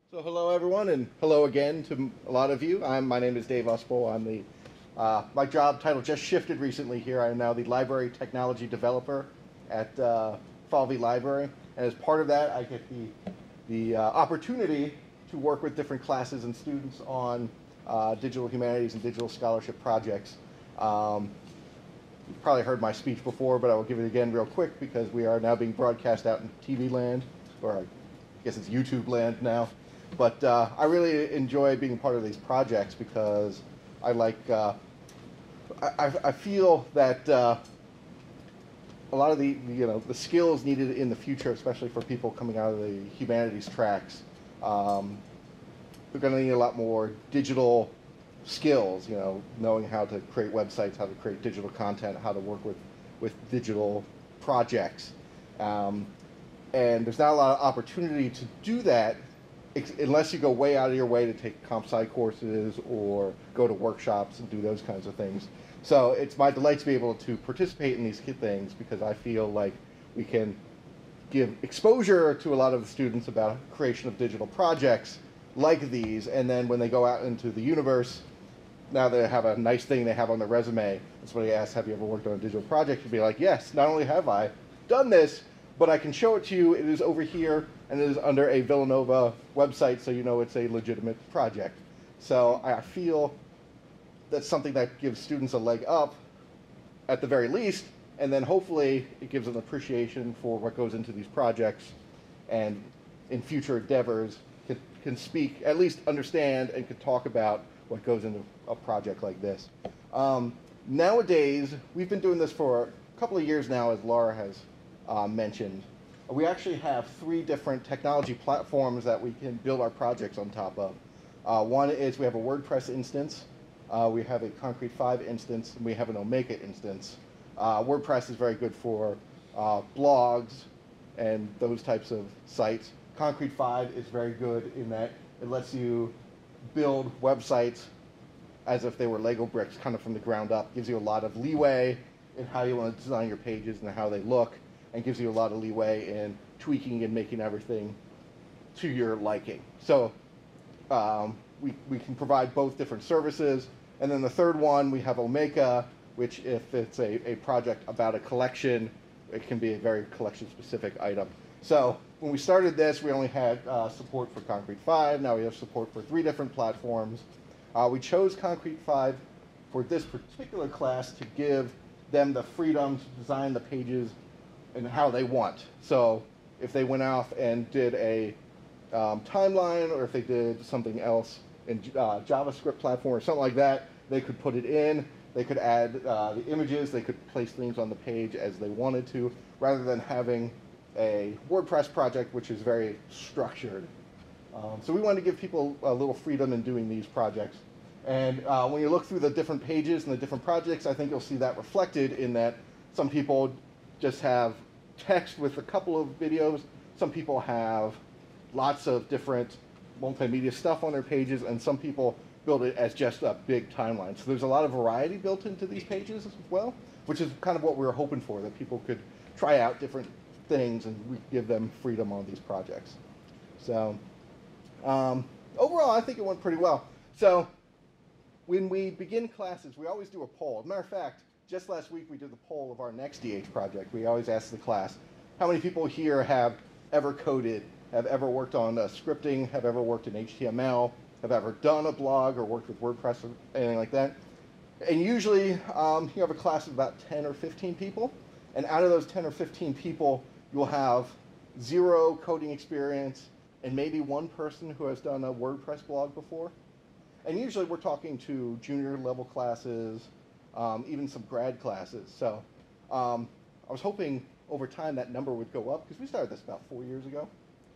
So hello everyone, and hello again to a lot of you. My name is Dave Uspel. My job title just shifted recently here. I am now the library technology developer at Falvey Library, and as part of that, I get the opportunity to work with different classes and students on digital humanities and digital scholarship projects. You've probably heard my speech before, but I will give it again real quick because we are now being broadcast out in TV land, or I guess it's YouTube land now. But I really enjoy being part of these projects because I like, I feel that a lot of the skills needed in the future, especially for people coming out of the humanities tracks, they're going to need a lot more digital skills, knowing how to create websites, how to create digital content, how to work with digital projects. And there's not a lot of opportunity to do that unless you go way out of your way to take comp sci courses or go to workshops and do those kinds of things. So it's my delight to be able to participate in these things because I feel like we can give exposure to a lot of the students about creation of digital projects like these, and then when they go out into the universe, now they have a nice thing they have on their resume. And somebody asks, have you ever worked on a digital project? You'd be like, yes, not only have I done this, but I can show it to you. It is over here, and it is under a Villanova website, so you know it's a legitimate project. So I feel that's something that gives students a leg up, at the very least, and then hopefully it gives an appreciation for what goes into these projects, and in future endeavors can speak, at least understand, and can talk about what goes into a project like this. Nowadays, we've been doing this for a couple of years now, as Laura has mentioned. We actually have 3 different technology platforms that we can build our projects on top of. One is we have a WordPress instance, we have a Concrete 5 instance, and we have an Omeka instance. WordPress is very good for blogs and those types of sites. Concrete 5 is very good in that it lets you build websites as if they were Lego bricks, kind of from the ground up. Gives you a lot of leeway in how you want to design your pages and how they look, and gives you a lot of leeway in tweaking and making everything to your liking. So we can provide both different services. And then the third one, we have Omeka, which if it's a project about a collection, it can be a very collection-specific item. So when we started this, we only had support for Concrete 5. Now we have support for 3 different platforms. We chose Concrete 5 for this particular class to give them the freedom to design the pages and how they want. So if they went off and did a timeline, or if they did something else in JavaScript platform or something like that, they could put it in. They could add the images. They could place things on the page as they wanted to, rather than having a WordPress project, which is very structured. So we wanted to give people a little freedom in doing these projects. And when you look through the different pages and the different projects, I think you'll see that reflected in that some people just have text with a couple of videos. Some people have lots of different multimedia stuff on their pages, and some people build it as just a big timeline. So there's a lot of variety built into these pages as well, which is kind of what we were hoping for, that people could try out different things and we give them freedom on these projects. So overall, I think it went pretty well. So when we begin classes, we always do a poll. As a matter of fact, just last week we did the poll of our next DH project. We always ask the class, how many people here have ever coded, have ever worked on scripting, have ever worked in HTML, have ever done a blog or worked with WordPress or anything like that? And usually you have a class of about 10 or 15 people, and out of those 10 or 15 people, you'll have 0 coding experience and maybe 1 person who has done a WordPress blog before. And usually we're talking to junior level classes, even some grad classes. So I was hoping over time that number would go up, because we started this about 4 years ago.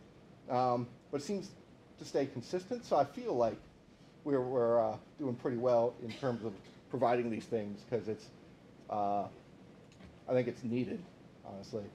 But it seems to stay consistent, so I feel like we're doing pretty well in terms of providing these things, because it's I think it's needed, honestly.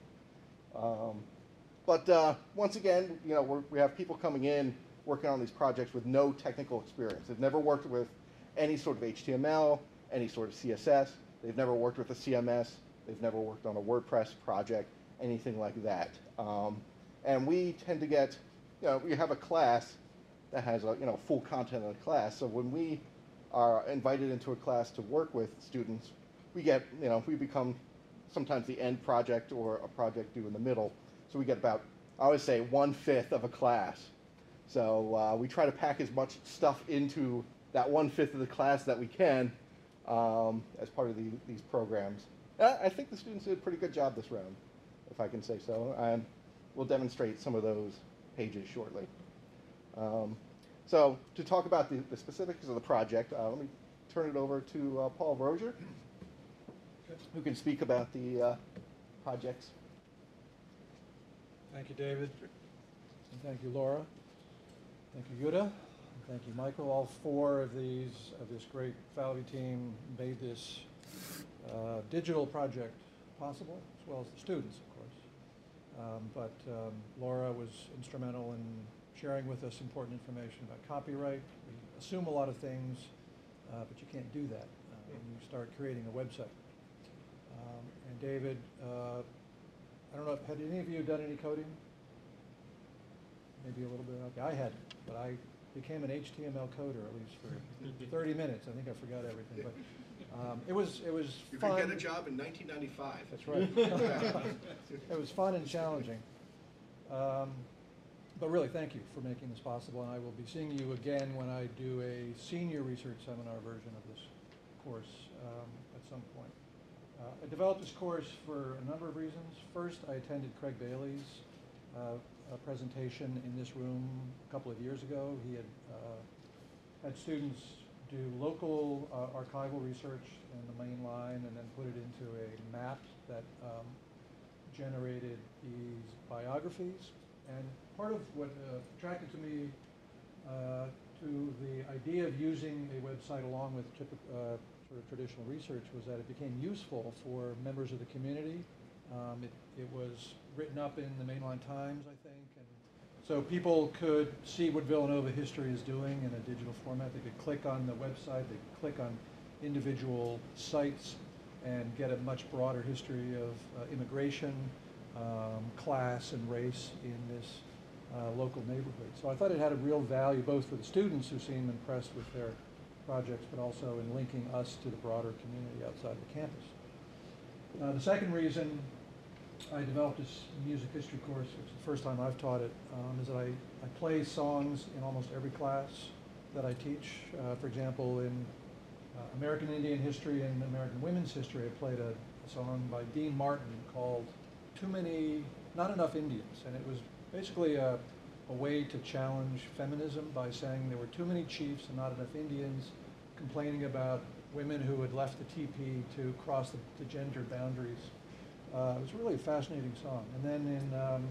But once again, we have people coming in working on these projects with no technical experience. They've never worked with any sort of HTML, any sort of CSS. They've never worked with a CMS. They've never worked on a WordPress project, anything like that. And we tend to get, we have a class that has a, full content of the class. So when we are invited into a class to work with students, we get, we become sometimes the end project or a project due in the middle. So we get about, I always say, 1/5 of a class. So we try to pack as much stuff into that 1/5 of the class that we can as part of these programs. I think the students did a pretty good job this round, if I can say so. And we'll demonstrate some of those pages shortly. So to talk about the specifics of the project, let me turn it over to Paul Rosier, who can speak about the projects. Thank you, David. And thank you, Laura. Thank you, Yuta. And thank you, Michael. All four of this great Falvey team made this digital project possible, as well as the students, of course. But Laura was instrumental in sharing with us important information about copyright. We assume a lot of things, but you can't do that when you start creating a website. And David, I don't know, had any of you done any coding? Maybe a little bit. Okay, I hadn't, but I became an HTML coder at least for 30 minutes. I think I forgot everything, but it was You fun. could get a job in 1995. That's right. It was fun and challenging. But really, thank you for making this possible, and I will be seeing you again when I do a senior research seminar version of this course at some point. I developed this course for a number of reasons. First, I attended Craig Bailey's a presentation in this room a couple of years ago. He had students do local archival research in the main line and then put it into a map that generated these biographies. And part of what attracted to me to the idea of using a website along with sort of traditional research was that it became useful for members of the community. It was written up in the Mainline Times, I think, and so people could see what Villanova history is doing in a digital format. They could click on the website, they could click on individual sites and get a much broader history of immigration, class, and race in this local neighborhood. So I thought it had a real value both for the students who seem impressed with their projects, but also in linking us to the broader community outside the campus. The second reason I developed this music history course, which is the first time I've taught it, is that I play songs in almost every class that I teach. For example, in American Indian history and American women's history, I played a song by Dean Martin called Not Enough Indians, and it was basically a way to challenge feminism by saying there were too many chiefs and not enough Indians, complaining about women who had left the teepee to cross the gender boundaries. It was really a fascinating song. And then in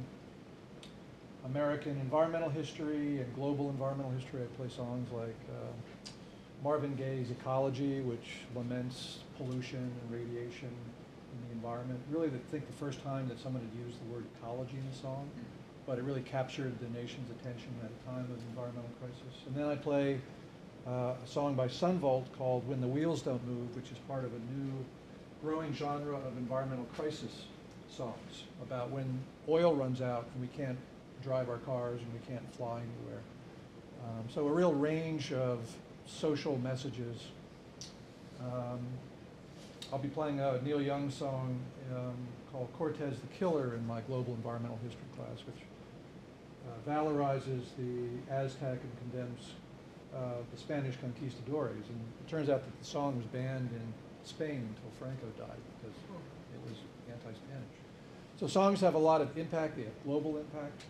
American environmental history and global environmental history, I play songs like Marvin Gaye's Ecology, which laments pollution and radiation in the environment. Really, I think the first time that someone had used the word ecology in a song, but it really captured the nation's attention at a time of environmental crisis. And then I play a song by Sunvolt called When the Wheels Don't Move, which is part of a new growing genre of environmental crisis songs about when oil runs out and we can't drive our cars and we can't fly anywhere. So a real range of social messages. I'll be playing a Neil Young song called Cortez the Killer in my global environmental history class, which valorizes the Aztec and condemns the Spanish conquistadores. And it turns out that the song was banned in Spain until Franco died because it was anti-Spanish. So songs have a lot of impact, they have global impact.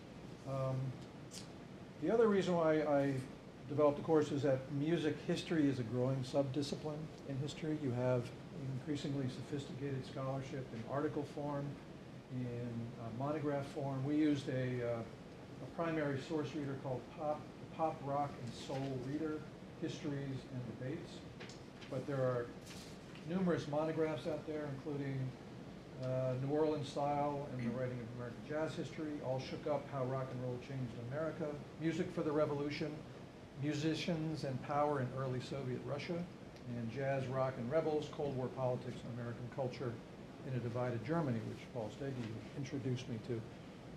The other reason why I developed the course is that music history is a growing subdiscipline in history. You have increasingly sophisticated scholarship in article form, in monograph form. We used a primary source reader called Pop, Rock, and Soul Reader, Histories and Debates. But there are numerous monographs out there, including New Orleans Style and the Writing of American Jazz History, All Shook Up, How Rock and Roll Changed America, Music for the Revolution, Musicians and Power in Early Soviet Russia, and Jazz, Rock, and Rebels, Cold War Politics and American Culture in a Divided Germany, which Paul Stege introduced me to.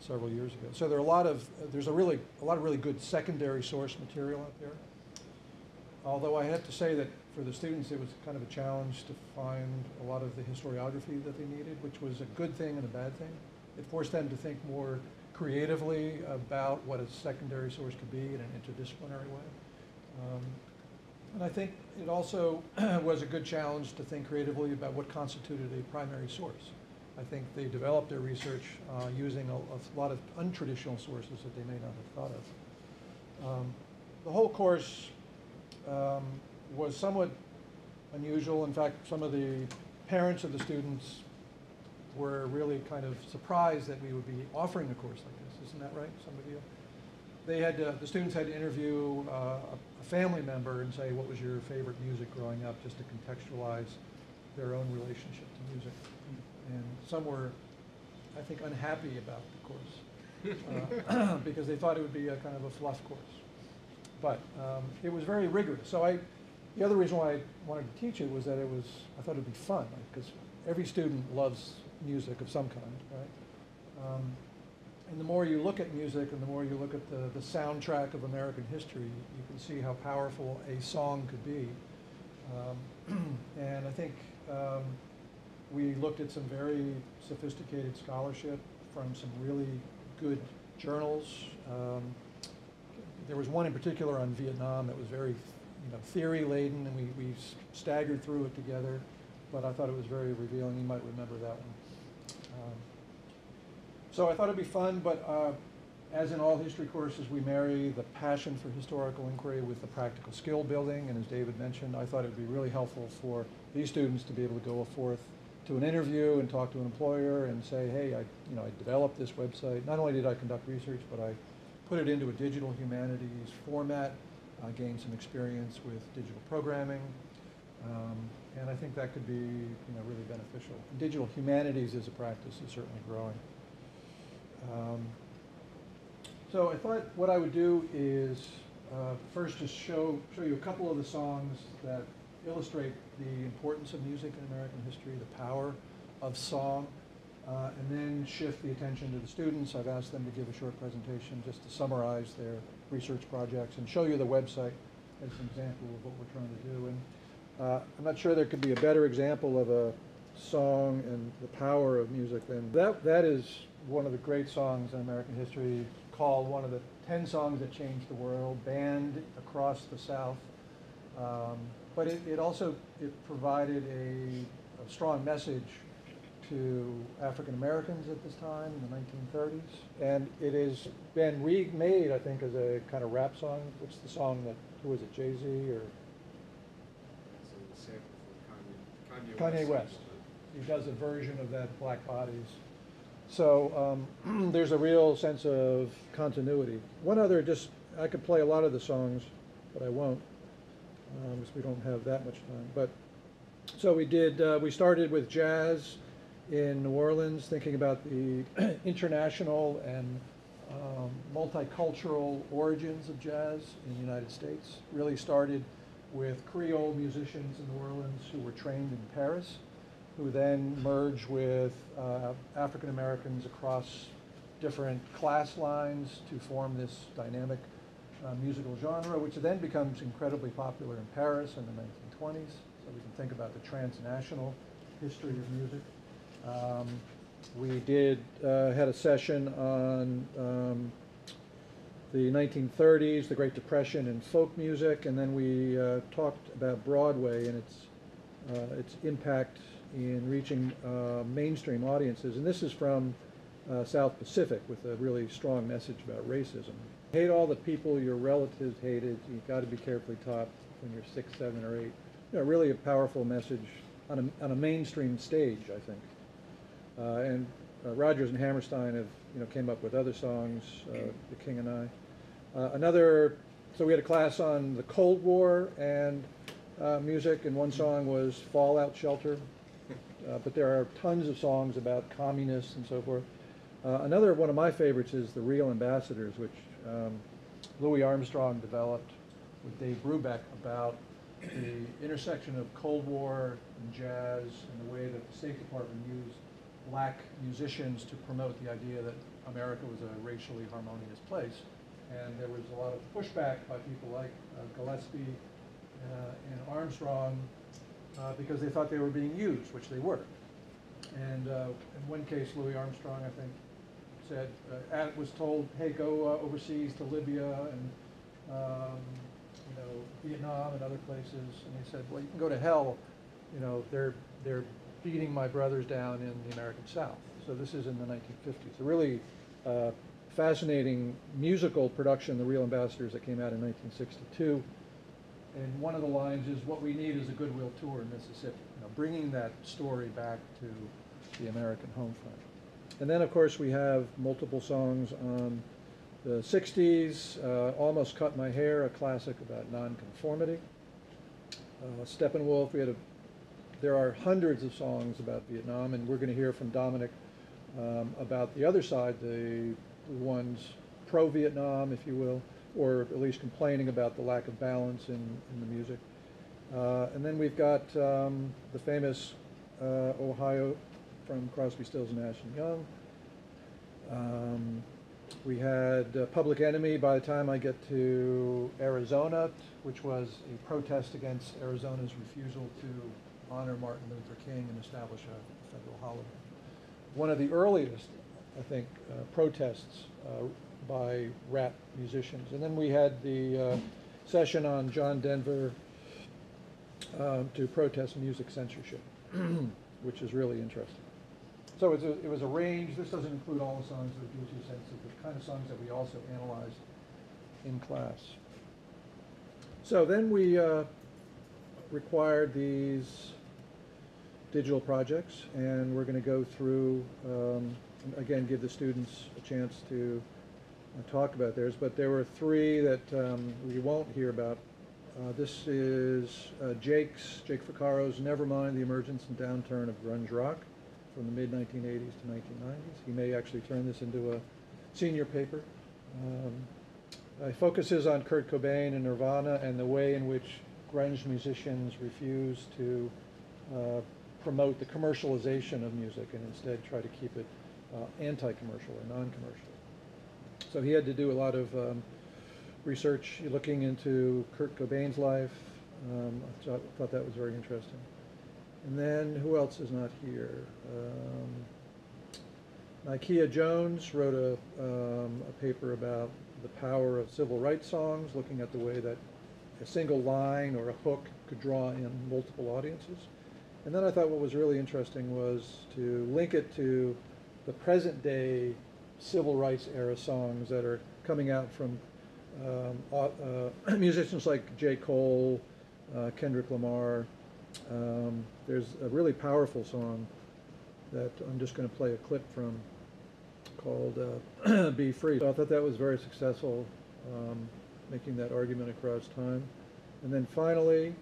several years ago. So there's a lot of really good secondary source material out there. Although I have to say that for the students, it was kind of a challenge to find a lot of the historiography that they needed, which was a good thing and a bad thing. It forced them to think more creatively about what a secondary source could be in an interdisciplinary way. And I think it also was a good challenge to think creatively about what constituted a primary source. I think they developed their research using a lot of untraditional sources that they may not have thought of. The whole course was somewhat unusual. In fact, some of the parents of the students were really kind of surprised that we would be offering a course like this. Isn't that right, some of you? The students had to interview a family member and say, what was your favorite music growing up, just to contextualize their own relationship to music. And some were, I think, unhappy about the course because they thought it would be a kind of a fluff course. But it was very rigorous. So the other reason why I wanted to teach it was that I thought it would be fun, because every student loves music of some kind, right? And the more you look at music and the more you look at the soundtrack of American history, you can see how powerful a song could be. And I think we looked at some very sophisticated scholarship from some really good journals. There was one in particular on Vietnam that was very theory laden, and we staggered through it together, but I thought it was very revealing. You might remember that one. So I thought it'd be fun, but as in all history courses, we marry the passion for historical inquiry with the practical skill building, and as David mentioned, I thought it would be really helpful for these students to be able to go forth to an interview and talk to an employer and say, hey, I developed this website. Not only did I conduct research, but I put it into a digital humanities format, gained some experience with digital programming, and I think that could be really beneficial. Digital humanities as a practice is certainly growing. So I thought what I would do is first just show you a couple of the songs that illustrate the importance of music in American history, the power of song, and then shift the attention to the students. I've asked them to give a short presentation just to summarize their research projects and show you the website as an example of what we're trying to do. And I'm not sure there could be a better example of a song and the power of music than that is one of the great songs in American history, called one of the 10 songs that changed the world, banned across the South. But it also provided a strong message to African Americans at this time in the 1930s. And it has been remade, I think, as a kind of rap song. What's the song that, who was it, Jay-Z or? It's a sample from Kanye West. He does a version of that, Black Bodies. So there's a real sense of continuity. One other, I could play a lot of the songs, but I won't, because we don't have that much time. But so we started with jazz in New Orleans, thinking about the international and multicultural origins of jazz in the United States. Really started with Creole musicians in New Orleans who were trained in Paris, who then merged with African Americans across different class lines to form this dynamic musical genre, which then becomes incredibly popular in Paris in the 1920s. So we can think about the transnational history of music. We had a session on the 1930s, the Great Depression, and folk music, and then we talked about Broadway and its impact in reaching mainstream audiences. And this is from South Pacific with a really strong message about racism. Hate all the people your relatives hated. You've got to be carefully taught when you're 6, 7, or 8. Really a powerful message on a mainstream stage, I think. And Rodgers and Hammerstein have came up with other songs, The King and I. So we had a class on the Cold War and music, and one song was Fallout Shelter. But there are tons of songs about communists and so forth. Another one of my favorites is The Real Ambassadors, which Louis Armstrong developed with Dave Brubeck about the intersection of Cold War and jazz and the way that the State Department used black musicians to promote the idea that America was a racially harmonious place. And there was a lot of pushback by people like Gillespie and Armstrong because they thought they were being used, which they were. And in one case, Louis Armstrong, I think, said, was told, hey, go overseas to Libya and Vietnam and other places. And he said, well, you can go to hell. They're beating my brothers down in the American South. So this is in the 1950s. A really fascinating musical production, The Real Ambassadors, that came out in 1962. And one of the lines is, what we need is a goodwill tour in Mississippi, bringing that story back to the American home front. And then, of course, we have multiple songs on the 60s, Almost Cut My Hair, a classic about nonconformity. Steppenwolf, there are hundreds of songs about Vietnam, and we're going to hear from Dominic about the other side, the ones pro-Vietnam, if you will, or at least complaining about the lack of balance in the music. And then we've got the famous Ohio from Crosby, Stills, Nash & Young. We had Public Enemy by the time I get to Arizona, which was a protest against Arizona's refusal to honor Martin Luther King and establish a federal holiday. One of the earliest, I think, protests by rap musicians. And then we had the session on John Denver to protest music censorship, which is really interesting. So it was a range. This doesn't include all the songs, but it gives you a sense of the kind of songs that we also analyzed in class. So then we required these digital projects, and we're going to go through, again, give the students a chance to talk about theirs, but there were three that we won't hear about. This is Jake Ficcaro's Nevermind, the Emergence and Downturn of Grunge Rock from the mid-1980s to 1990s. He may actually turn this into a senior paper. It focuses on Kurt Cobain and Nirvana and the way in which grunge musicians refuse to promote the commercialization of music and instead try to keep it anti-commercial or non-commercial. So he had to do a lot of research looking into Kurt Cobain's life. I thought that was very interesting. And then who else is not here? Nikea Jones wrote a paper about the power of civil rights songs, looking at the way that a single line or a hook could draw in multiple audiences. And then I thought what was really interesting was to link it to the present day civil rights era songs that are coming out from musicians like J. Cole, Kendrick Lamar. There's a really powerful song that I'm just going to play a clip from called Be Free. So I thought that was very successful, making that argument across time. And then finally,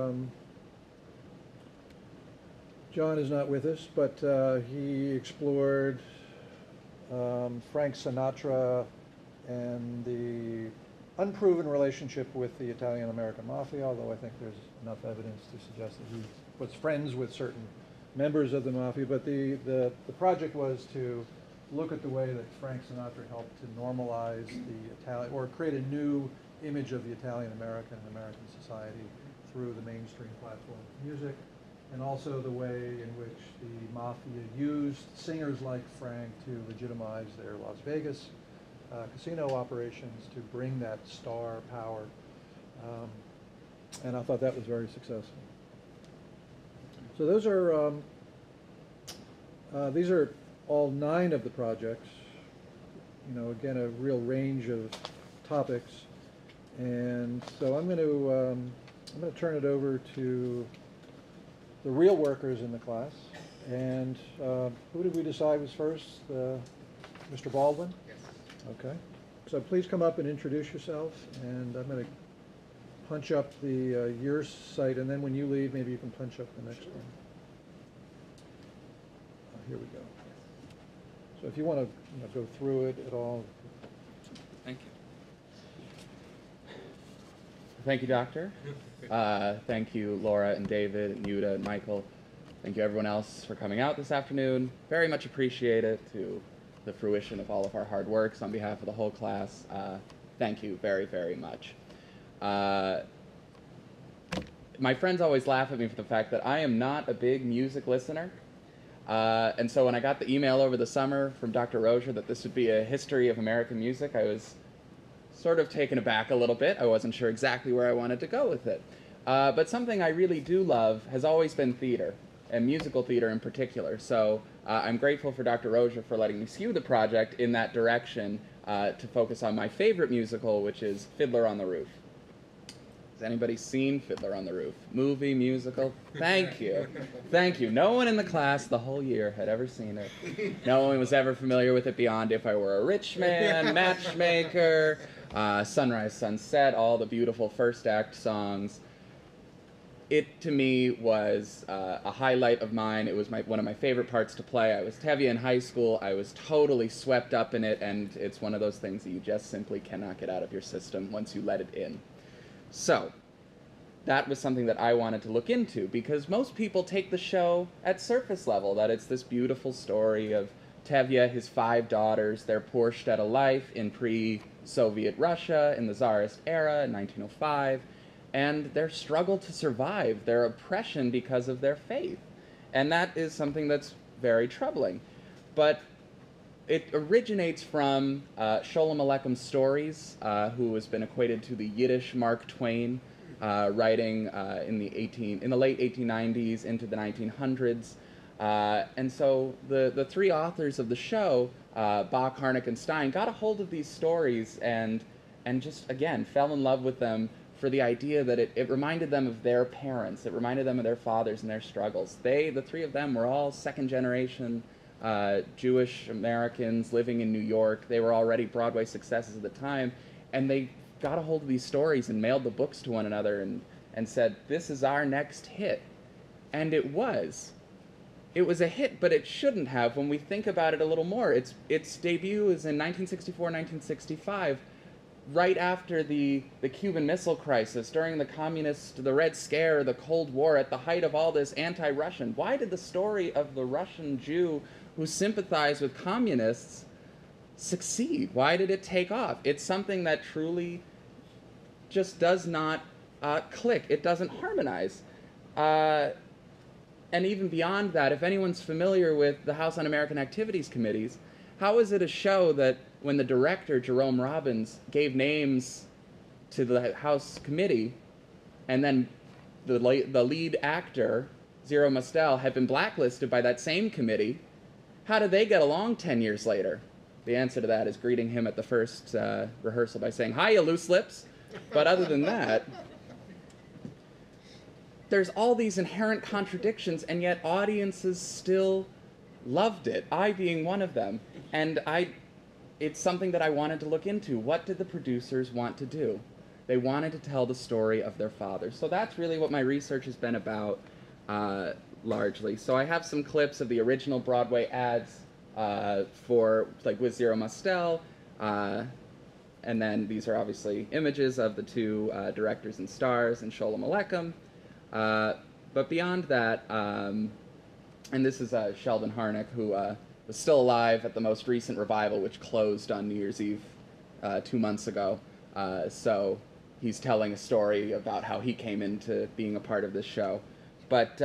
John is not with us, but he explored Frank Sinatra and the unproven relationship with the Italian-American mafia, although I think there's enough evidence to suggest that he was friends with certain members of the mafia. But the project was to look at the way that Frank Sinatra helped to normalize the Italian, or create a new image of the Italian-American and American society through the mainstream platform of music, and also the way in which the mafia used singers like Frank to legitimize their Las Vegas casino operations to bring that star power. And I thought that was very successful. So those are, these are all 9 of the projects. Again, a real range of topics. And so I'm going to turn it over to the real workers in the class. And who did we decide was first? Mr. Baldwin? Yes. Okay. So please come up and introduce yourself. And I'm going to punch up the your site, and then when you leave, maybe you can punch up the next one. Here we go. So if you want to go through it at all. Thank you. Thank you, Doctor. Thank you, Laura and David and Yuta and Michael. Thank you everyone else for coming out this afternoon. Very much appreciate it, to the fruition of all of our hard works on behalf of the whole class. Thank you very, very much. My friends always laugh at me for the fact that I am not a big music listener. And so when I got the email over the summer from Dr. Rosier that this would be a history of American music, I was sort of taken aback a little bit. I wasn't sure exactly where I wanted to go with it. But something I really do love has always been theater, and musical theater in particular. So I'm grateful for Dr. Rosier for letting me skew the project in that direction to focus on my favorite musical, which is Fiddler on the Roof. Has anybody seen Fiddler on the Roof? Movie, musical? Thank you. Thank you. No one in the class the whole year had ever seen it. No one was ever familiar with it beyond If I Were a Rich Man, Matchmaker, Sunrise, Sunset, all the beautiful first act songs. It, to me, was a highlight of mine. It was one of my favorite parts to play. I was Tevye in high school. I was totally swept up in it, and it's one of those things that you just simply cannot get out of your system once you let it in. So, that was something that I wanted to look into, because most people take the show at surface level, that it's this beautiful story of Tevye, his 5 daughters, their poor shtetl life in pre-Soviet Russia in the Tsarist era in 1905, and their struggle to survive, their oppression because of their faith. And that is something that's very troubling. But it originates from Sholem Aleichem's stories, who has been equated to the Yiddish Mark Twain, writing in the late 1890s into the 1900s. And so the 3 authors of the show, Bach, Harnack, and Stein, got a hold of these stories and just, again, fell in love with them for the idea that it reminded them of their parents. It reminded them of their fathers and their struggles. The 3 of them were all second-generation Jewish Americans living in New York. They were already Broadway successes at the time, and they got a hold of these stories and mailed the books to one another and said, this is our next hit. And it was. It was a hit, but it shouldn't have when we think about it a little more. Its debut is in 1964, 1965, right after the Cuban Missile Crisis, during the Red Scare, the Cold War, at the height of all this anti-Russian. Why did the story of the Russian Jew who sympathized with communists succeed? Why did it take off? It's something that truly just does not click. It doesn't harmonize. And even beyond that, if anyone's familiar with the House Un-American Activities Committees, how is it a show that when the director, Jerome Robbins, gave names to the House committee, and then the lead actor, Zero Mostel, had been blacklisted by that same committee, how did they get along 10 years later? The answer to that is greeting him at the first rehearsal by saying, "Hi, you loose lips." But other than that, there's all these inherent contradictions, and yet audiences still loved it, I being one of them. And it's something that I wanted to look into. What did the producers want to do? They wanted to tell the story of their fathers. So that's really what my research has been about, largely. So I have some clips of the original Broadway ads with Zero Mostel, and then these are obviously images of the 2 directors and stars and Sholem Aleichem. But beyond that, and this is Sheldon Harnack, who was still alive at the most recent revival, which closed on New Year's Eve 2 months ago. So he's telling a story about how he came into being a part of this show. But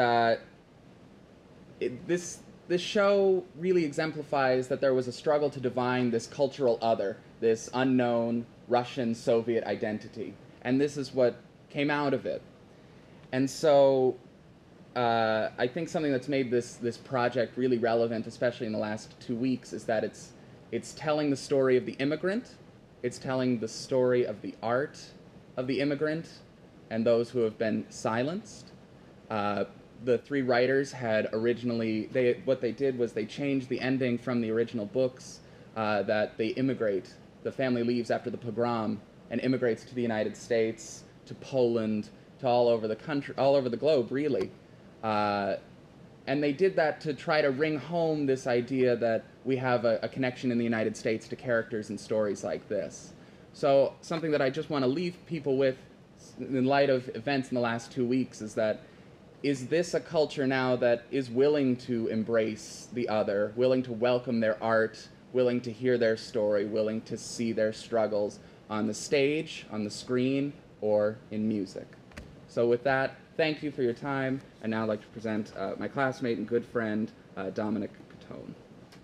this show really exemplifies that there was a struggle to define this cultural other, this unknown Russian Soviet identity. And this is what came out of it. And so I think something that's made this project really relevant, especially in the last 2 weeks, is that it's telling the story of the immigrant, it's telling the story of the art of the immigrant and those who have been silenced. The 3 writers had originally, what they did was they changed the ending from the original books, that they immigrate, the family leaves after the pogrom and immigrates to the United States, to Poland, to all over the country, all over the globe, really. And they did that to try to ring home this idea that we have a connection in the United States to characters and stories like this. So something that I just want to leave people with in light of events in the last 2 weeks is that is this a culture now that is willing to embrace the other, willing to welcome their art, willing to hear their story, willing to see their struggles on the stage, on the screen, or in music? So with that, thank you for your time. I'd now like to present my classmate and good friend, Dominic Catone.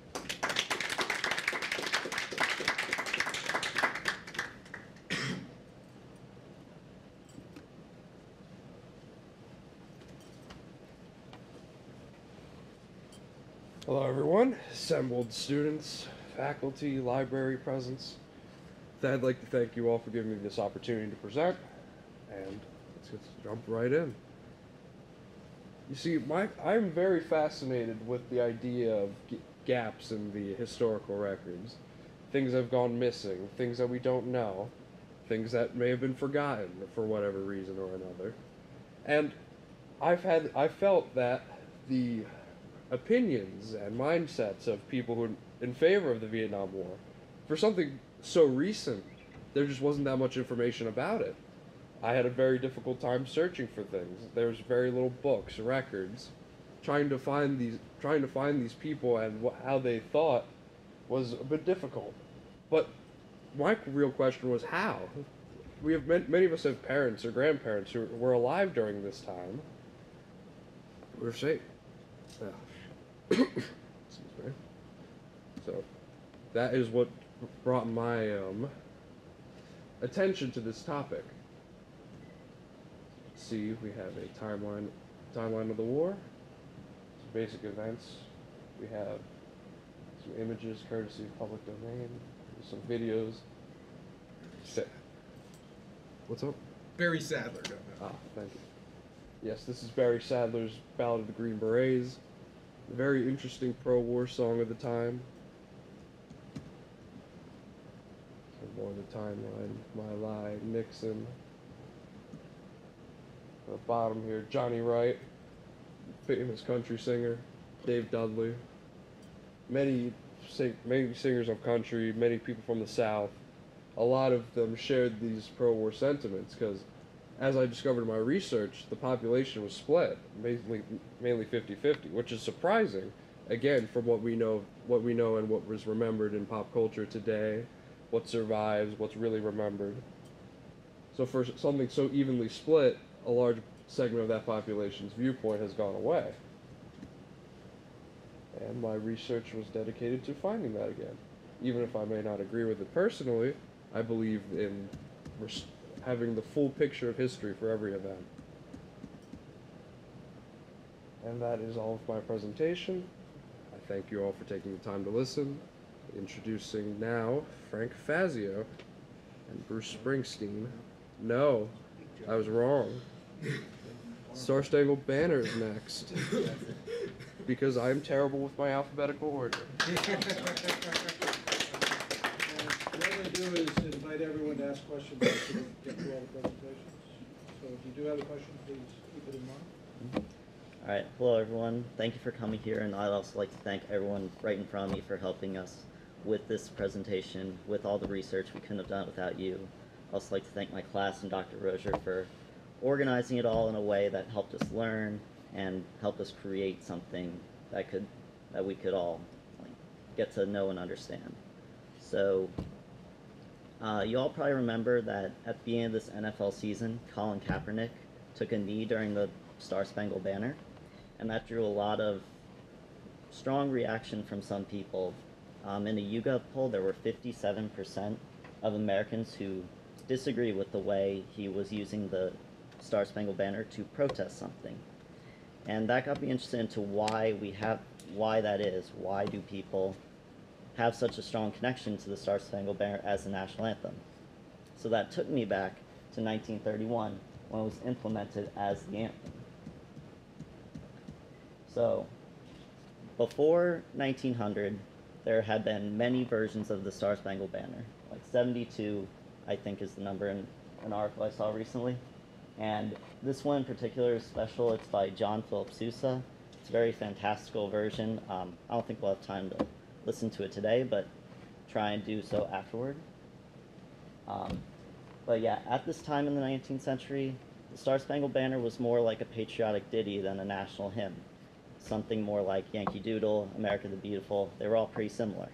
Hello everyone, assembled students, faculty, library presence. I'd like to thank you all for giving me this opportunity to present, and let's jump right in. You see, I'm very fascinated with the idea of gaps in the historical records, things that have gone missing, things that we don't know, things that may have been forgotten for whatever reason or another. And I felt that the opinions and mindsets of people who are in favor of the Vietnam War, for something so recent, there just wasn't that much information about it. I had a very difficult time searching for things. There's very little books, records. Trying to find these people and how they thought was a bit difficult. But my real question was how. We have many of us have parents or grandparents who were alive during this time. We're safe. Yeah. Excuse me. So that is what brought my attention to this topic. See, we have a timeline of the war, some basic events. We have some images courtesy of public domain, some videos. What's up? Barry Sadler. Ah, thank you. Yes, this is Barry Sadler's Ballad of the Green Berets. A very interesting pro-war song of the time. Some more of the timeline. My Lie, Nixon. At the bottom here, Johnny Wright, famous country singer. Dave Dudley. Many singers of country, many people from the South. A lot of them shared these pro-war sentiments because, as I discovered in my research, the population was split, mainly 50-50, which is surprising, again, from what we know and what was remembered in pop culture today, what survives, what's really remembered. So for something so evenly split, a large segment of that population's viewpoint has gone away. And my research was dedicated to finding that again. Even if I may not agree with it personally, I believe in having the full picture of history for every event. And that is all of my presentation. I thank you all for taking the time to listen. Introducing now Frank Fazio and Bruce Springsteen. No, I was wrong. Star Spangled Banner is next. Because I'm terrible with my alphabetical order. What I'm going to do is invite everyone to ask questions so we can get through all the presentations. So if you do have a question, please keep it in mind. All right, hello everyone. Thank you for coming here, and I'd also like to thank everyone right in front of me for helping us with this presentation, with all the research. We couldn't have done it without you. I'd also like to thank my class and Dr. Rosier for organizing it all in a way that helped us learn and helped us create something that we could all get to know and understand. So you all probably remember that at the beginning of this NFL season, Colin Kaepernick took a knee during the Star Spangled Banner, and that drew a lot of strong reaction from some people. In a YouGov poll, there were 57% of Americans who disagree with the way he was using the Star Spangled Banner to protest something. And that got me interested into why that is. Why do people have such a strong connection to the Star Spangled Banner as the national anthem? So that took me back to 1931 when it was implemented as the anthem. So before 1900, there had been many versions of the Star Spangled Banner. Like 72, I think, is the number in an article I saw recently. And this one in particular is special. It's by John Philip Sousa. It's a very fantastical version. I don't think we'll have time to listen to it today, but try and do so afterward. But yeah, at this time in the 19th century, The Star-Spangled Banner was more like a patriotic ditty than a national hymn. Something more like Yankee Doodle, America the Beautiful. They were all pretty similar.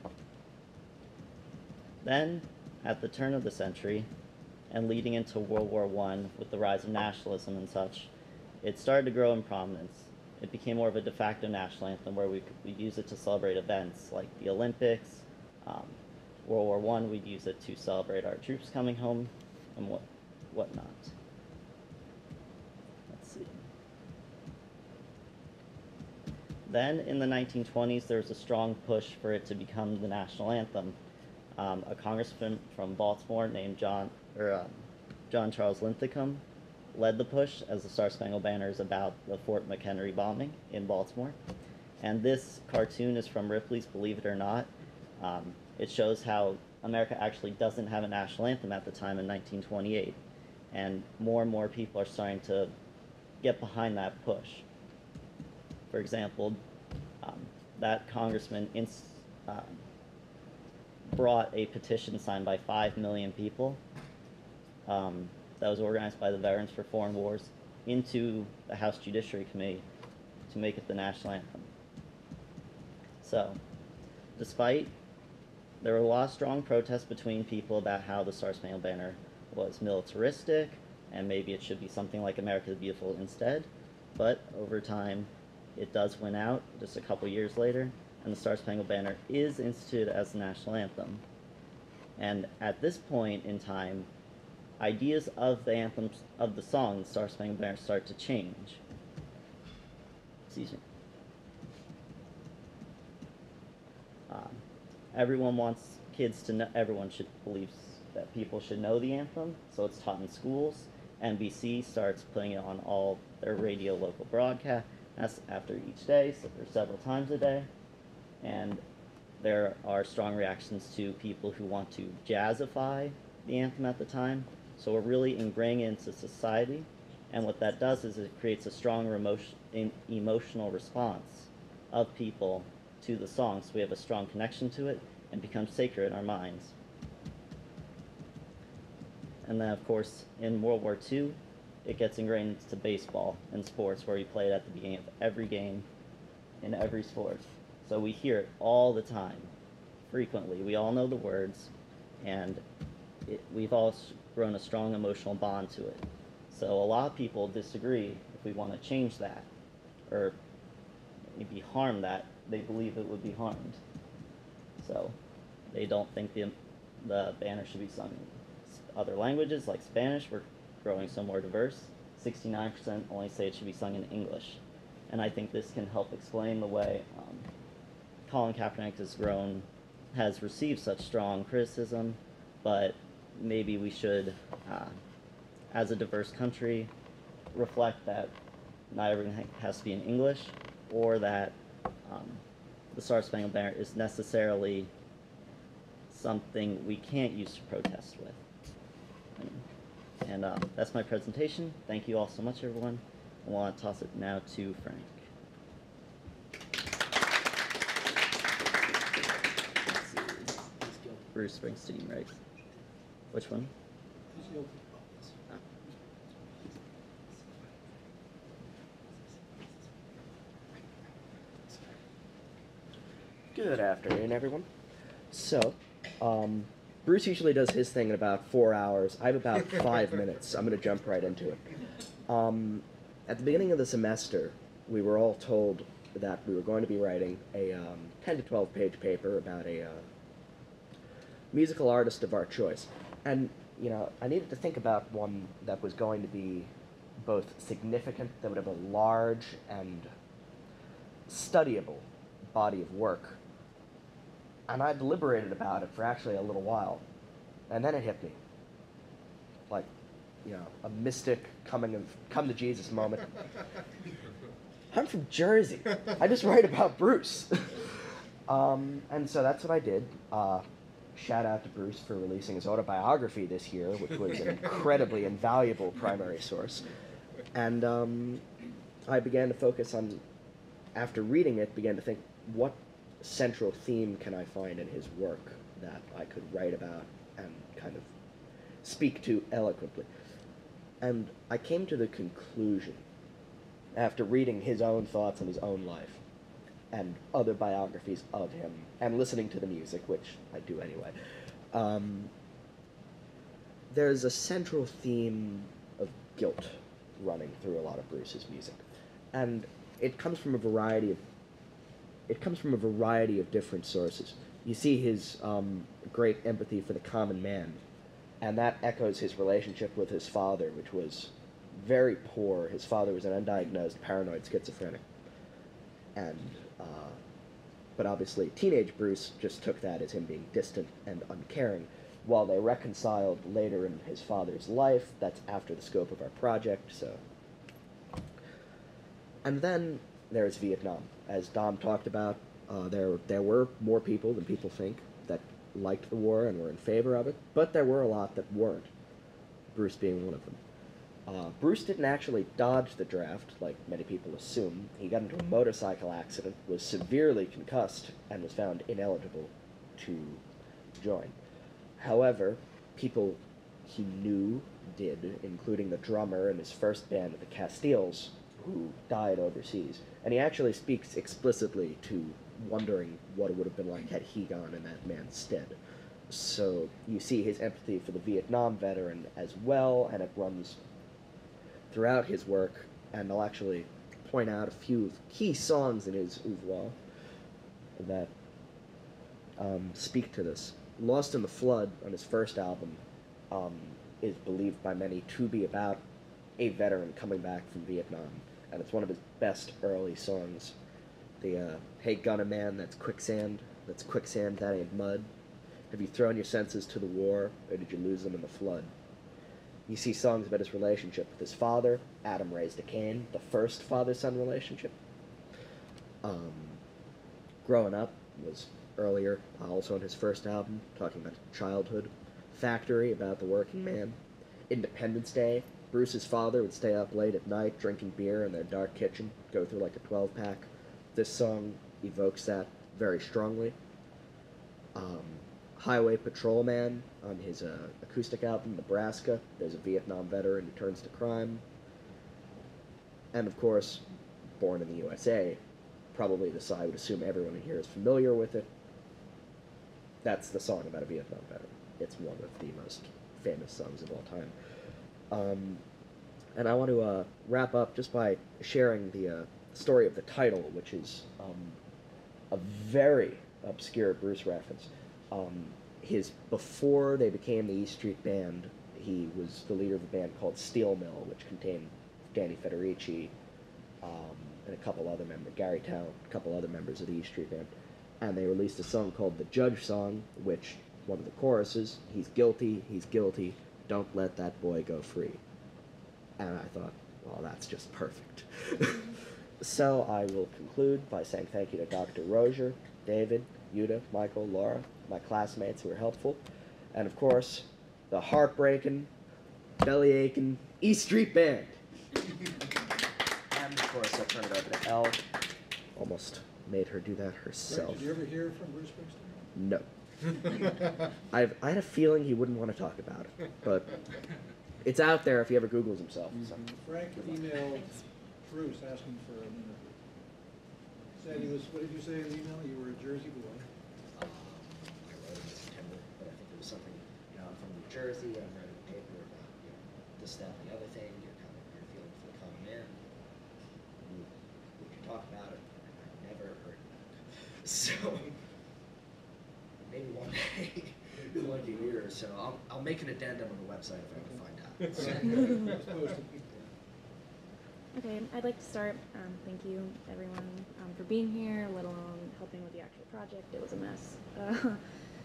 Then, at the turn of the century, and leading into World War I with the rise of nationalism and such, it started to grow in prominence. It became more of a de facto national anthem where we use it to celebrate events like the Olympics, World War I, we'd use it to celebrate our troops coming home, and whatnot. Let's see. Then, in the 1920s, there was a strong push for it to become the national anthem. A congressman from Baltimore named John Charles Linthicum led the push, as the Star-Spangled Banner is about the Fort McHenry bombing in Baltimore. And this cartoon is from Ripley's Believe It or Not. It shows how America actually doesn't have a national anthem at the time in 1928. And more people are starting to get behind that push. For example, that congressman brought a petition signed by 5 million people that was organized by the Veterans for Foreign Wars into the House Judiciary Committee to make it the national anthem. So, despite there were a lot of strong protests between people about how the Star-Spangled Banner was militaristic and maybe it should be something like America the Beautiful instead, but over time it does win out just a couple years later, and the Star-Spangled Banner is instituted as the national anthem. And at this point in time, ideas of the anthems of the song, the Star-Spangled Banner, start to change. Excuse me. Everyone wants kids to know, everyone believes that people should know the anthem, so it's taught in schools. NBC starts putting it on all their radio local broadcasts after each day, so there's several times a day. And there are strong reactions to people who want to jazzify the anthem at the time. So we're really ingraining it into society, and what that does is it creates a strong emotional response of people to the song, so we have a strong connection to it and becomes sacred in our minds. And then, of course, in World War II, it gets ingrained into baseball and sports, where we play it at the beginning of every game in every sport. So we hear it all the time, frequently. We all know the words, and we've all grown a strong emotional bond to it. So a lot of people disagree if we want to change that, or maybe harm that. They believe it would be harmed. So they don't think the banner should be sung in other languages like Spanish. We're growing so more diverse. 69% only say it should be sung in English. And I think this can help explain the way Colin Kaepernick has received such strong criticism, but maybe we should, as a diverse country, reflect that not everything has to be in English, or that the Star-Spangled Banner is necessarily something we can't use to protest with. And that's my presentation. Thank you all so much, everyone. I want to toss it now to Frank. Bruce Springsteen, right? Which one? Good afternoon, everyone. So, Bruce usually does his thing in about 4 hours. I have about 5 minutes. I'm going to jump right into it. At the beginning of the semester, we were all told that we were going to be writing a 10 to 12-page paper about a musical artist of our choice. And, you know, I needed to think about one that was going to be both significant, that would have a large and studyable body of work. And I deliberated about it for actually a little while. And then it hit me. Like, you know, a mystic come to Jesus moment. I'm from Jersey. I just write about Bruce. And so that's what I did. Shout out to Bruce for releasing his autobiography this year, which was an incredibly invaluable primary source. And I began to focus on, after reading it, began to think, what central theme can I find in his work that I could write about and kind of speak to eloquently? And I came to the conclusion, after reading his own thoughts on his own life, and other biographies of him, and listening to the music, which I do anyway, there's a central theme of guilt running through a lot of Bruce's music. And it comes from a variety of different sources. You see his great empathy for the common man, and that echoes his relationship with his father, which was very poor. His father was an undiagnosed paranoid schizophrenic. And, but obviously teenage Bruce just took that as him being distant and uncaring. While they reconciled later in his father's life, that's after the scope of our project, so. And then there's Vietnam. As Dom talked about, there were more people than people think that liked the war and were in favor of it, but there were a lot that weren't, Bruce being one of them. Bruce didn't actually dodge the draft, like many people assume. He got into a motorcycle accident, was severely concussed, and was found ineligible to join. However, people he knew did, including the drummer in his first band, the Castiles, who died overseas. And he actually speaks explicitly to wondering what it would have been like had he gone in that man's stead. So you see his empathy for the Vietnam veteran as well, and it runs throughout his work, and I'll actually point out a few key songs in his oeuvre that speak to this. Lost in the Flood, on his first album, is believed by many to be about a veteran coming back from Vietnam, and it's one of his best early songs. The, hey gunna man, that's quicksand, that ain't mud. Have you thrown your senses to the war, or did you lose them in the flood? You see songs about his relationship with his father. Adam raised a Cain, the first father-son relationship. Growing Up was earlier, also on his first album, talking about childhood. Factory, about the working man. Independence Day, Bruce's father would stay up late at night drinking beer in their dark kitchen, go through like a 12-pack. This song evokes that very strongly. Highway Patrolman, on his acoustic album, Nebraska, there's a Vietnam veteran who turns to crime. And of course, Born in the USA, probably I would assume everyone here is familiar with it. That's the song about a Vietnam veteran. It's one of the most famous songs of all time. And I want to wrap up just by sharing the story of the title, which is a very obscure Bruce reference. Before they became the E Street Band, he was the leader of a band called Steel Mill, which contained Danny Federici and a couple other members, Gary Towne, a couple other members of the E Street Band. And they released a song called The Judge Song, which, one of the choruses, he's guilty, don't let that boy go free. And I thought, well, that's just perfect. So I will conclude by saying thank you to Dr. Rosier, David, Yuta, Michael, Laura, my classmates who were helpful, and of course, the heartbreaking, belly-aching E Street Band. And of course, I'll turn it over to Elle. Almost made her do that herself. Did you ever hear from Bruce Springsteen? No. I had a feeling he wouldn't want to talk about it, but it's out there if he ever Googles himself. So. Frank emailed Bruce asking for an interview. Said he was, what did you say in the email? You were a Jersey boy. I wrote it in September, but I think it was something, I'm from New Jersey, I'm writing a paper about, this, that, and the other thing, your feeling for the common man. We can talk about it, and I never heard about it. So, maybe one day, in like a year or so, I'll make an addendum on the website if I can find out. Okay, I'd like to start. Thank you, everyone, for being here, let alone helping with the actual project. It was a mess.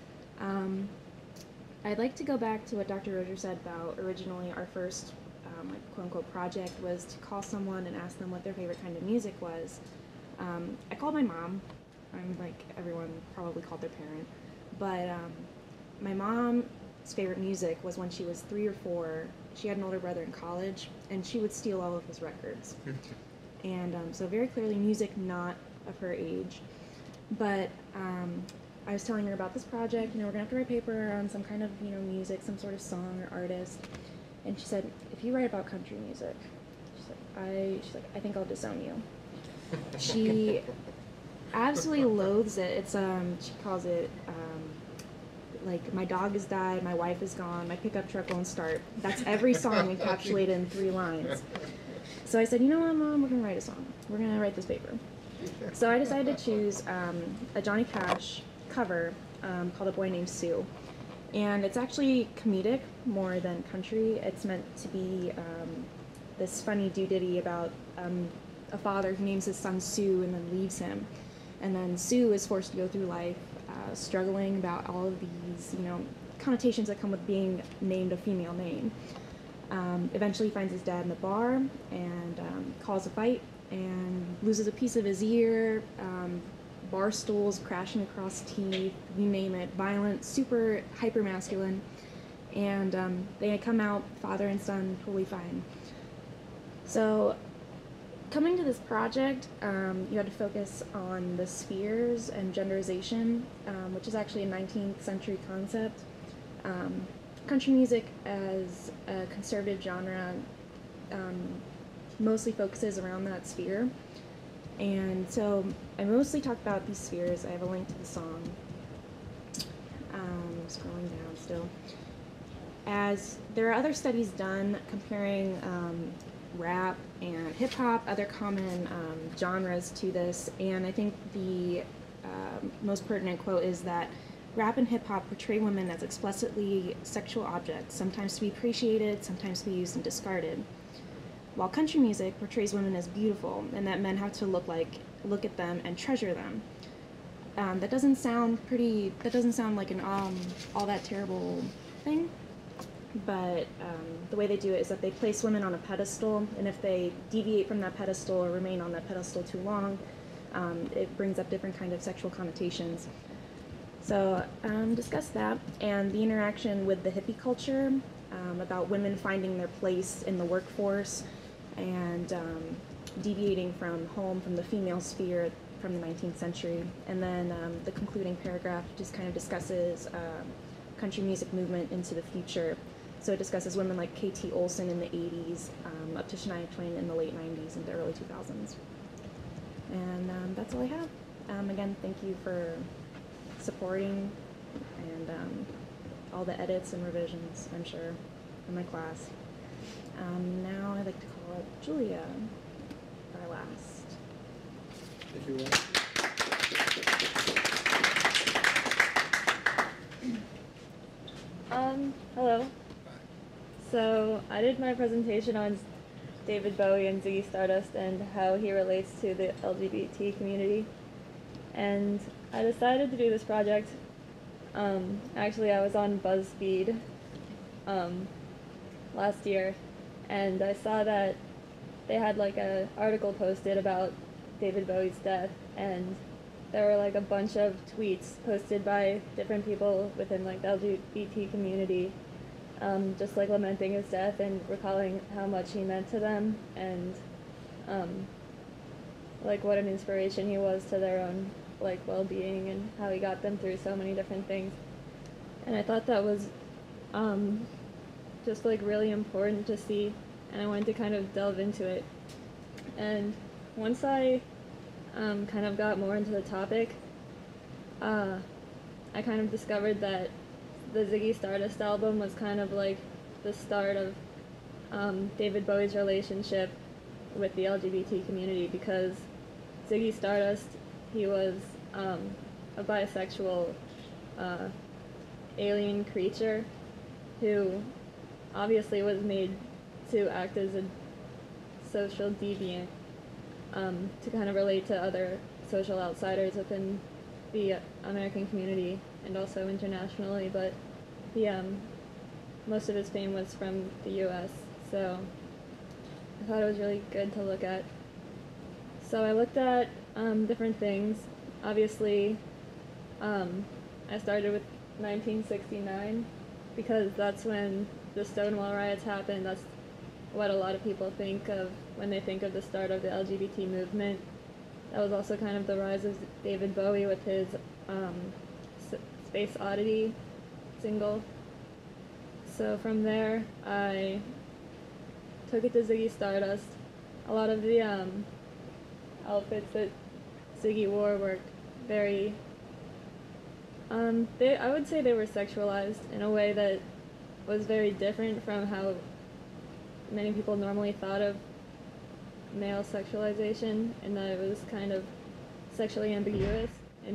I'd like to go back to what Dr. Rosier said about originally our first quote-unquote project was to call someone and ask them what their favorite kind of music was. I called my mom. I'm like everyone probably called their parent. But my mom's favorite music was when she was 3 or 4. She had an older brother in college, and she would steal all of his records. And so very clearly music not of her age. But I was telling her about this project, we're going to have to write a paper on some kind of, music, some sort of song or artist. And she said, if you write about country music, she's like, I think I'll disown you. She absolutely loathes it. It's she calls it like my dog has died, my wife is gone, my pickup truck won't start. That's every song encapsulated in 3 lines. So I said, you know what, Mom, we're gonna write a song. We're gonna write this paper. So I decided to choose a Johnny Cash cover called A Boy Named Sue. And it's actually comedic more than country. It's meant to be this funny doo-ditty about a father who names his son Sue and then leaves him. And then Sue is forced to go through life struggling about all of these, connotations that come with being named a female name. Eventually he finds his dad in the bar and calls a fight and loses a piece of his ear, bar stools crashing across teeth, you name it, violent, super hyper masculine, and they come out father and son totally fine. So coming to this project, you had to focus on the spheres and genderization, which is actually a 19th century concept. Country music as a conservative genre mostly focuses around that sphere. And so I mostly talk about these spheres. I have a link to the song. Scrolling down still. As there are other studies done comparing rap and hip hop, other common genres to this, and I think the most pertinent quote is that rap and hip hop portray women as explicitly sexual objects, sometimes to be appreciated, sometimes to be used and discarded. While country music portrays women as beautiful, and that men have to look at them and treasure them. That doesn't sound like an all that terrible thing, but the way they do it is that they place women on a pedestal, and if they deviate from that pedestal or remain on that pedestal too long, it brings up different kind of sexual connotations. So discuss that, and the interaction with the hippie culture, about women finding their place in the workforce, and deviating from home, from the female sphere from the 19th century. And then the concluding paragraph just kind of discusses country music movement into the future. So it discusses women like K.T. Olsen in the 80s, up to Shania Twain in the late 90s and the early 2000s. And that's all I have. Again, thank you for supporting and all the edits and revisions, I'm sure, in my class. Now I'd like to call up Julia, our last. Thank you, Hello. So I did my presentation on David Bowie and Ziggy Stardust and how he relates to the LGBT community. And I decided to do this project. Actually, I was on BuzzFeed last year, and I saw that they had like a article posted about David Bowie's death, and there were like a bunch of tweets posted by different people within like the LGBT community, just like lamenting his death and recalling how much he meant to them, and like what an inspiration he was to their own like well-being and how he got them through so many different things. And I thought that was just like really important to see, and I wanted to kind of delve into it. And once I kind of got more into the topic, I kind of discovered that the Ziggy Stardust album was kind of like the start of David Bowie's relationship with the LGBT community, because Ziggy Stardust, he was a bisexual alien creature who obviously was made to act as a social deviant, to kind of relate to other social outsiders within the American community and also internationally, but most of his fame was from the US, so I thought it was really good to look at. So I looked at different things. Obviously, I started with 1969 because that's when the Stonewall riots happened. That's what a lot of people think of when they think of the start of the LGBT movement. That was also kind of the rise of David Bowie with his Space Oddity single. so from there, I took it to Ziggy Stardust. A lot of the outfits that Ziggy wore were very, I would say they were sexualized in a way that was very different from how many people normally thought of male sexualization, and that it was kind of sexually ambiguous.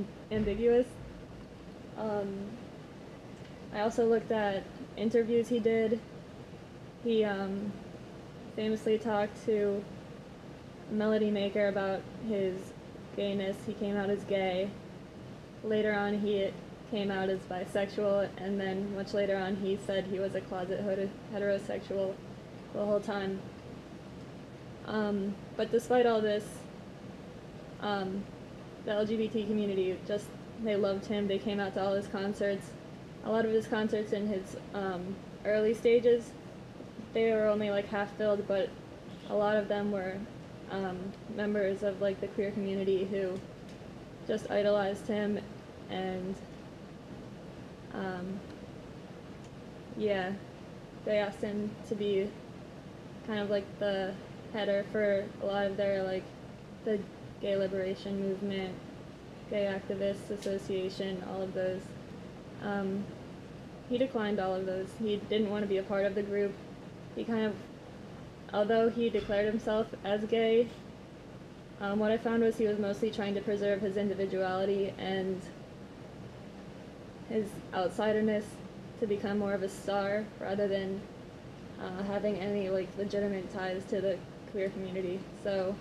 I also looked at interviews he did. He famously talked to Melody Maker about his gayness. He came out as gay. Later on, he came out as bisexual, and then much later on, he said he was a closet heterosexual the whole time. But despite all this, the LGBT community they loved him. They came out to all his concerts. A lot of his concerts in his early stages, they were only like half filled, but a lot of them were members of like the queer community who just idolized him, and yeah, they asked him to be kind of like the header for a lot of their like the gay liberation movement, Gay Activists Association, all of those. He declined all of those. He didn't want to be a part of the group. He kind of, although he declared himself as gay, what I found was he was mostly trying to preserve his individuality and his outsiderness to become more of a star rather than having any like legitimate ties to the queer community. So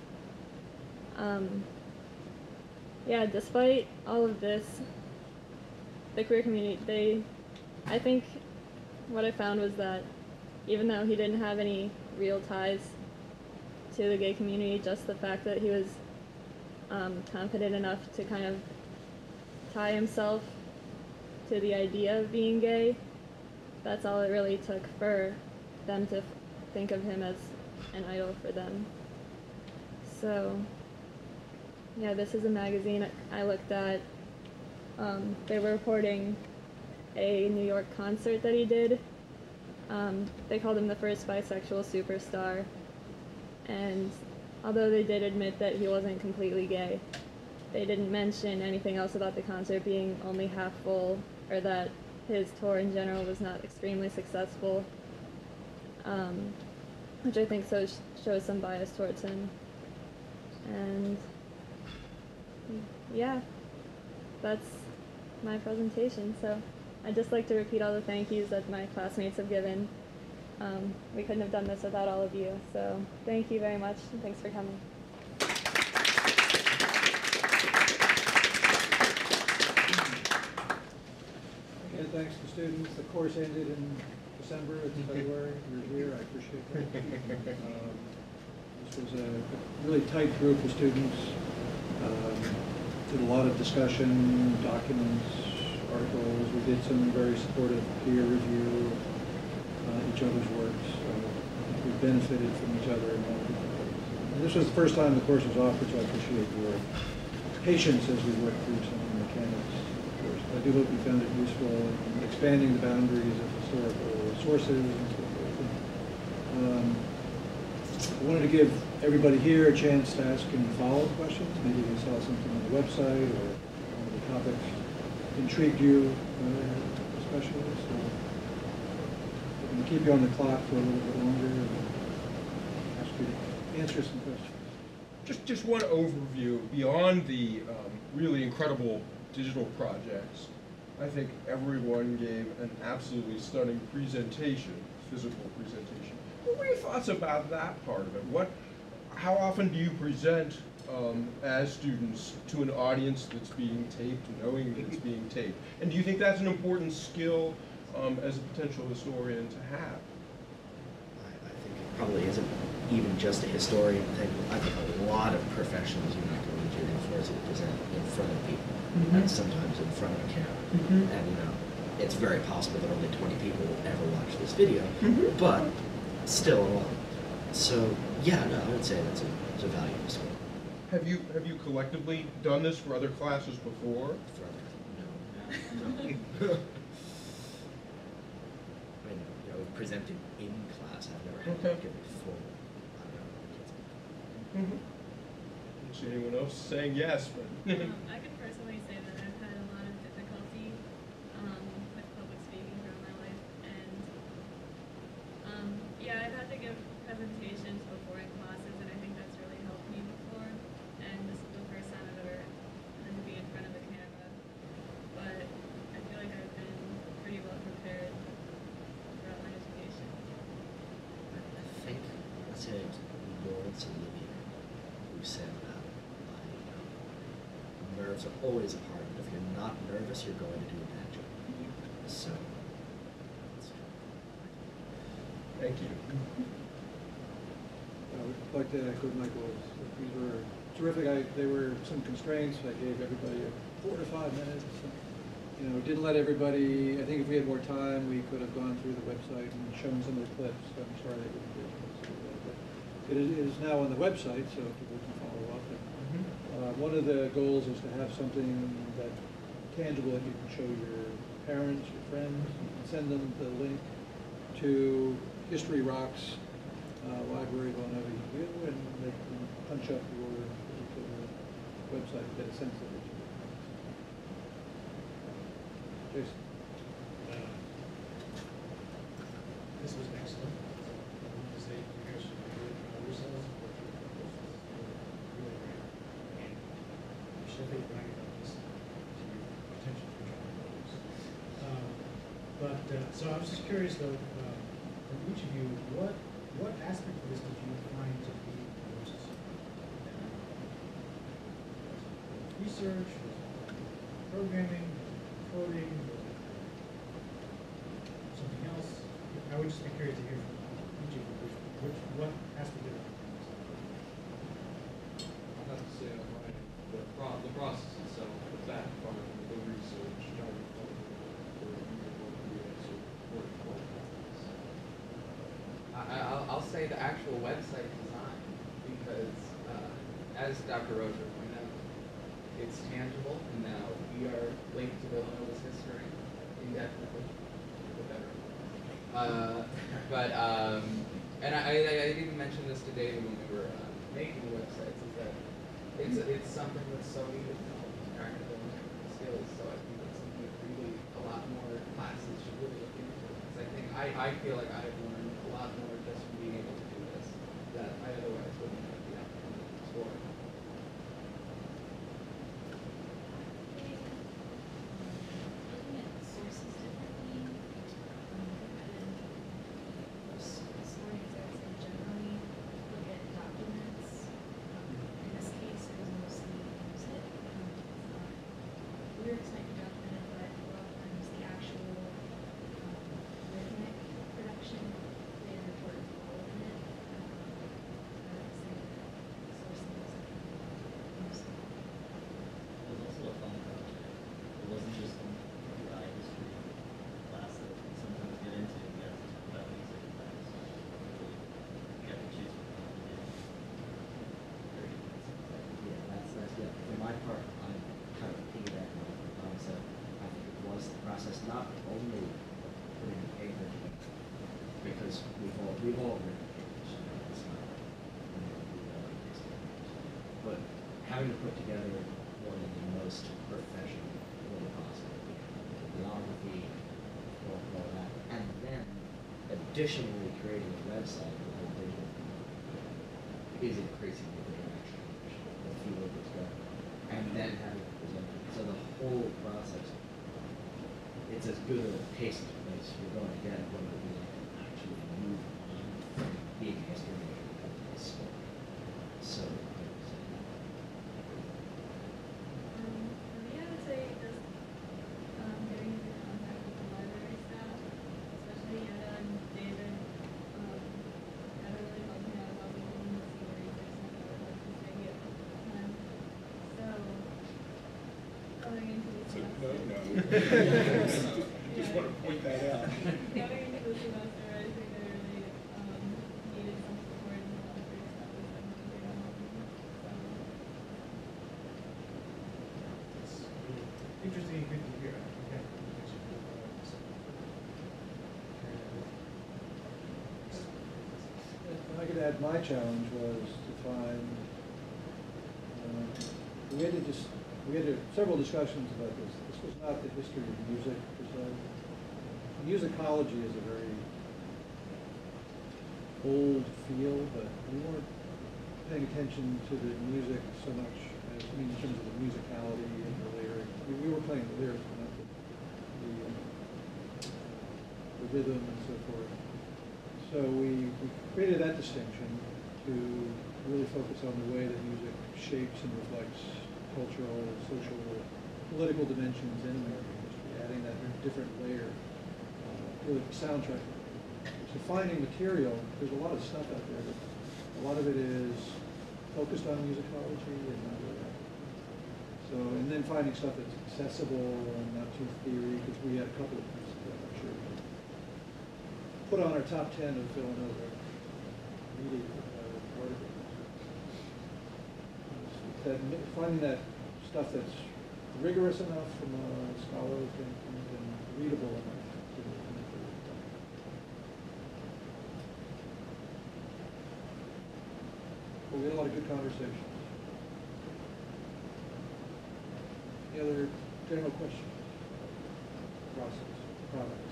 yeah, despite all of this, the queer community, I think what I found was that even though he didn't have any real ties to the gay community, just the fact that he was confident enough to kind of tie himself to the idea of being gay, that's all it really took for them to think of him as an idol for them. So yeah, this is a magazine I looked at. They were reporting a New York concert that he did. They called him the first bisexual superstar. And although they did admit that he wasn't completely gay, they didn't mention anything else about the concert being only half full, or that his tour in general was not extremely successful, which I think shows some bias towards him. And yeah, that's my presentation. So I'd just like to repeat all the thank yous that my classmates have given. We couldn't have done this without all of you. So thank you very much, and thanks for coming. Again, thanks to students. The course ended in December, it's February. You're here, I appreciate that. This was a really tight group of students. Did a lot of discussion, documents, articles. We did some very supportive peer review of each other's works. I think we benefited from each other in a lot of different ways. And this was the first time the course was offered, so I appreciate your patience as we worked through some of the mechanics. Of course, I do hope you found it useful in expanding the boundaries of historical sources and so forth. I wanted to give everybody here a chance to ask any follow-up questions. Maybe they saw something on the website or one of the topics intrigued you especially. So I'm going to keep you on the clock for a little bit longer and ask you to answer some questions. Just one overview beyond the really incredible digital projects. I think everyone gave an absolutely stunning presentation, physical presentation. What were your thoughts about that part of it? How often do you present as students to an audience that's being taped, knowing that it's being taped? And do you think that's an important skill as a potential historian to have? I think it probably isn't even just a historian thing. I think a lot of professions you're not going to do force to present in front of people, and sometimes in front of a camera. And it's very possible that only 20 people will ever watch this video, but still a lot. So yeah, no, I would say it's a valuable skill. Have you collectively done this for other classes before? No. I mean, presented in class. I've never had to Okay. give a full. I don't know. Don't see anyone else saying yes, but. I could personally say that I've had a lot of difficulty with public speaking throughout my life, and yeah, I've had to give presentations before in classes, and I think that's really helped me before. And this is the first time I've ever had to be in front of a camera, but I feel like I've been pretty well prepared throughout my education. I think, let's say it was Lawrence Olivier who said that nerves are always a part of it. If you're not nervous, you're going to do a bad job. So, that's true. Thank you. I would like to echo Michael's. These were terrific. There were some constraints. I gave everybody 4 to 5 minutes. You know, didn't let everybody. I think if we had more time, we could have gone through the website and shown some of the clips. I'm sorry I didn't get a chance to do that. But it is now on the website, so people can follow up. And, one of the goals is to have something that tangible that you can show your parents, your friends. You can send them the link to History Rocks Library, Villanova University, and they can punch up your particular website and get a sense of it. Jason. This was excellent. I want to say you guys should be really proud of yourselves. Really great. And you should think brag about this to your potential future employees. So I was just curious though, from each of you, what aspect of this did you find to be the most research, programming, coding, something else? I would just be curious to hear from each of you what aspect of it. I have to say I'm right. The process itself, the fact part, the research, trying to come up I'll say the actual website design because, as Dr. Rosier pointed out, it's tangible, and now we are linked to Villanova's history indefinitely. And I even mentioned this to David when we were making the websites, is that it's something that's so needed now, practical and technical skills. So I think it's something that really a lot more classes should really look into. Because I think I feel like I've learned a lot more just from being able to do this that I otherwise wouldn't have the opportunity to explore. Looking at sources differently, historians, I would say, generally look at documents. In this case, it was mostly music. Lyrics might be documented, but a lot of times the actual rhythmic production played an important role in it. I would say that sourcing was mostly. It was also a fun project. It wasn't just a dry history class that we sometimes get into. We got to talk about music class. We got to choose what we wanted to do. Yeah, that's yeah. For my part, I'm kind of piggybacking off what Tom said. I think it was the process not only putting the paper together, because we've all written papers. It's not, but having to put together one of the most professional way possible, the biography, all that, and then additionally creating a website with a digital is increasingly the direction the field is going, and then having it presented. So the whole process, it's as good a pace as you're going to get when we actually move on from being a history major to a sport. So. For me, I would say just getting into contact with the library staff, especially Anna and David. That really helped me out a lot with doing the senior research center, like you say, at the time. So, going into the semester. Just want to point that out. Going into the semester, I think I really needed some support and the library staff was definitely going to help me. It's really interesting and good to hear. Okay. had my challenge was to find, we had several discussions about this. This was not the history of music per se. Musicology is a very old field, but we weren't paying attention to the music so much as, in terms of the musicality and the lyrics. We were playing the lyrics, but not the rhythm and so forth. So we created that distinction to really focus on the way that music shapes and reflects cultural, social, political dimensions in American history, adding that different layer, really the soundtrack. So finding material, there's a lot of stuff out there, but a lot of it is focused on musicology and not really. So, and then finding stuff that's accessible and not too theory, because we had a couple of pieces that I'm sure we put on our top 10 of Villanova media articles. Finding that stuff that's rigorous enough from a scholarly standpoint and readable enough to make it. Well, we had a lot of good conversations. Any other general questions? Process, product.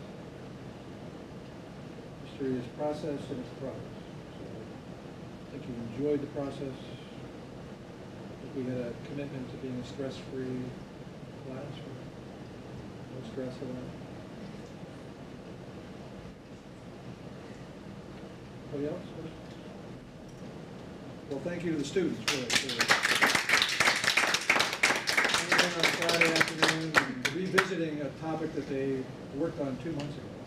History is process and it's product. So I think you enjoyed the process. We had a commitment to being a stress-free class, no stress allowed. Anybody else? Well, thank you to the students really for coming in on Friday afternoon and revisiting a topic that they worked on 2 months ago.